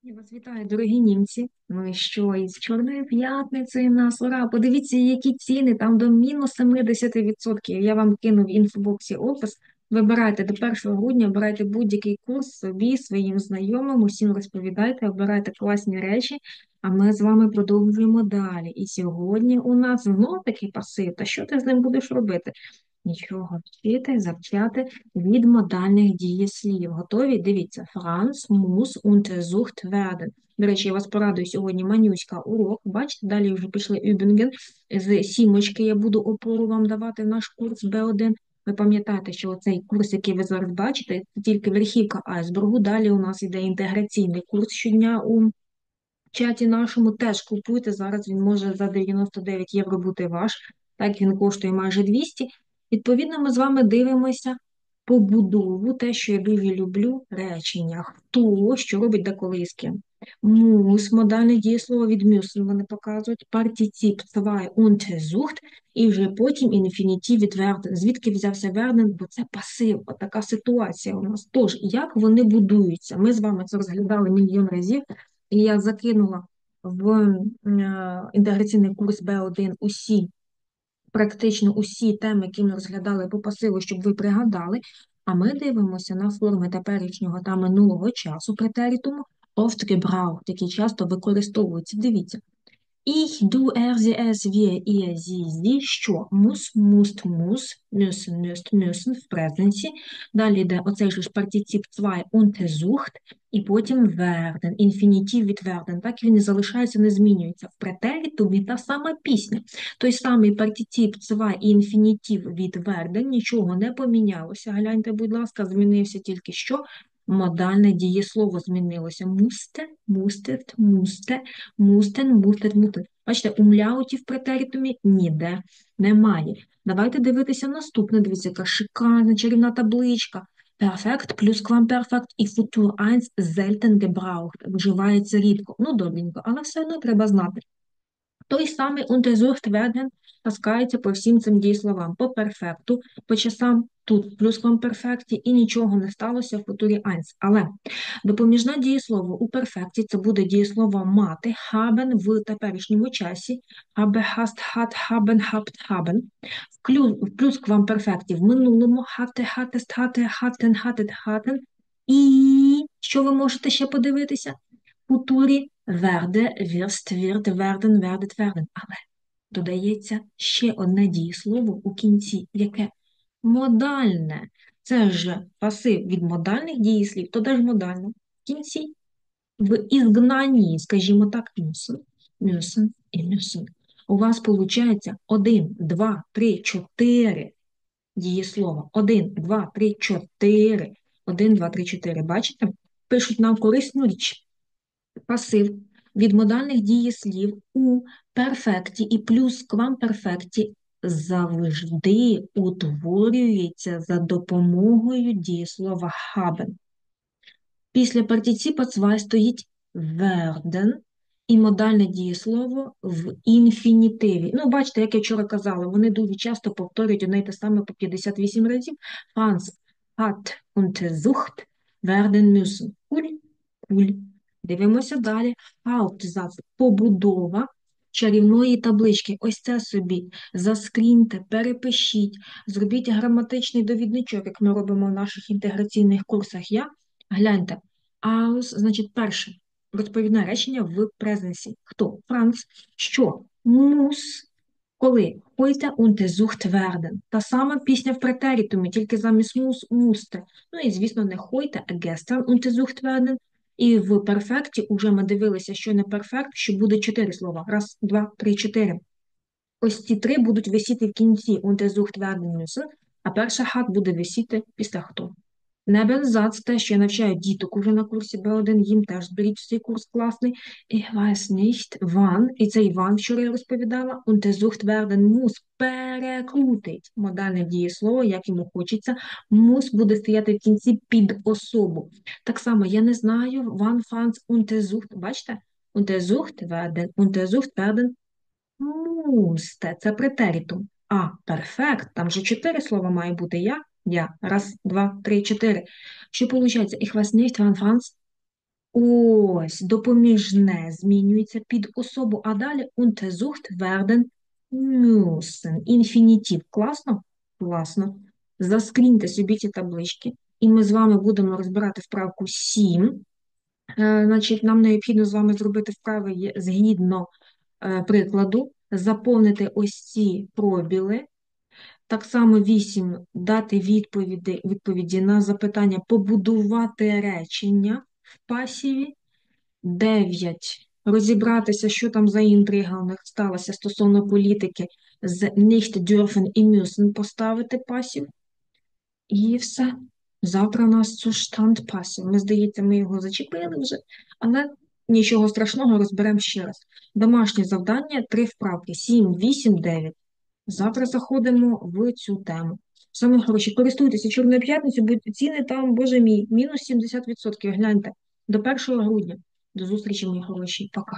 Я вас вітаю, дорогі німці. Ну і що, із Чорною п'ятницею в нас, ура! Подивіться, які ціни, там до мінус 70%. Я вам кину в інфобоксі опис. Вибирайте до 1 грудня, обирайте будь-який курс собі, своїм знайомим, усім розповідайте, обирайте класні речі, а ми з вами продовжуємо далі. І сьогодні у нас знов такий пасив. Та що ти з ним будеш робити? Нічого, вчити, завчати від модальних дієслів. Готові? Дивіться. Franz muss untersucht werden. До речі, я вас порадую сьогодні манюська урок. Бачите, далі вже пішли Übungen. З сімочки я буду опору вам давати в наш курс Б1. Ви пам'ятаєте, що цей курс, який ви зараз бачите, це тільки верхівка айсбергу. Далі у нас іде інтеграційний курс щодня у чаті нашому. Теж купуйте. Зараз він може за 99 євро бути ваш. Так, він коштує майже 200. Відповідно, ми з вами дивимося побудову, те, що я дуже люблю, речення. Хто, що робить деколи і з ким. Мус, модальне дієслово від müssen вони показують, партицip zwei untersucht, і вже потім інфінітив від werden. Звідки взявся werden? Бо це пасив, така ситуація у нас. Тож, як вони будуються? Ми з вами це розглядали мільйон разів, і я закинула в інтеграційний курс Б1 практично усі теми, які ми розглядали по пасиву, щоб ви пригадали. А ми дивимося на форми теперішнього та минулого часу претерітуму oft gebraucht, які часто використовуються. Дивіться. Ich, du, er, sie, es, wir, ihr, sie, sie, що? Muss, musst, muss, müssen, müsst, müssen в презенсі. Далі йде оцей же ж партицip zwei untersucht, і потім werden, інфінітив від werden. Так він і залишається, не змінюється. В претерітумі та сама пісня. Той самий партицip zwei і інфінітив від werden, нічого не помінялося. Гляньте, будь ласка, змінився тільки що. Модальне дієслово змінилося. Мусте, мустет, мусте, мустен, мустет, мустет. Бачите, умляутів в претерітумі ніде немає. Давайте дивитися наступне. Дивіться, яка шикарна чарівна табличка. Перфект плюс квамперфект і футур 1 selten gebraucht. Вживається рідко. Ну, добренько, але все одно треба знати. Той самий untersucht werden таскається по всім цим дієсловам, по перфекту, по часам тут, плюс перфекті, і нічого не сталося в футурі eins. Але допоміжне дієслово у перфекті це буде дієслово мати, haben в теперішньому часі, habe, hast, hat, haben, habt, haben. В плюс перфекті в минулому, hatte, hattest, hatte, hatten, hattet, hatten. І що ви можете ще подивитися? Футурі werde, wirst, wird, werden, werdet, werden. Але додається ще одне дієслово у кінці, яке модальне. Це ж пасив від модальних дієслів, то де ж модальне? В кінці, в ізгнанні, скажімо так, müssen, müssen і müssen. У вас виходить 1, 2, 3, 4 дієслова. 1, 2, 3, 4. 1, 2, 3, 4. Бачите? Пишуть нам корисну річ. Пасив від модальних дієслів у перфекті і плюс квамперфекті завжди утворюється за допомогою дієслова haben. Після партиципа zwei стоїть werden і модальне дієслово в інфінітиві. Ну, бачите, як я вчора казала, вони дуже часто повторюють одне й те саме по 58 разів. Franz hat untersucht werden müssen. Куль, куль. Дивимося далі. Hauptsatz – побудова чарівної таблички. Ось це собі заскріньте, перепишіть, зробіть граматичний довідничок, як ми робимо в наших інтеграційних курсах. Гляньте. Aus, значить, перше. Розповідне речення в презенсі. Хто? Франц. Що? Muss. Коли? Heute untersucht werden. Та сама пісня в претерітумі, тільки замість muss – musste. Ну і, звісно, не heute, а gestern untersucht werden. І в перфекті уже ми дивилися, що не перфект, що буде 4 слова. Раз, два, три, 4. Ось ці 3 будуть висіти в кінці untersucht werden müssen, а перша hat буде висіти після хто. Небензац, те, що я навчаю діток уже на курсі Б1, їм теж зберіть цей курс класний. Ich weiß nicht, wann, і цей wann, вчора я розповідала, untersucht werden muss, перекрутить модальне дієслово, як йому хочеться, muss буде стояти в кінці під особу. Так само, я не знаю, wann Franz untersucht, бачите? Untersucht werden musste, це претерітум. А перфект, там же 4 слова має бути я. Раз, два, три, 4. Що виходить? Ich weiß nicht, wann Franz Ось, допоміжне змінюється під особу, а далі untersucht werden müssen. Інфінітив. Класно? Класно. Заскріньте собі ці таблички, і ми з вами будемо розбирати вправку 7. Значить, нам необхідно з вами зробити вправи згідно прикладу, заповнити ось ці пробіли. Так само 8 дати відповіді на запитання, побудувати речення в пасіві. 9 розібратися, що там за інтрига у них сталася стосовно політики з nicht dürfen і müssen поставити пасів. І все. Завтра у нас Zustand пасів. Ми, здається, ми його зачепили вже, але нічого страшного, розберемо ще раз. Домашнє завдання, 3 вправки, 7, 8, 9. Завтра заходимо в цю тему. Саме хороші, користуйтеся Чорною п'ятницею, бо ціни там, боже мій, мінус 70%. Гляньте, до 1 грудня. До зустрічі, мої хороші. Пока.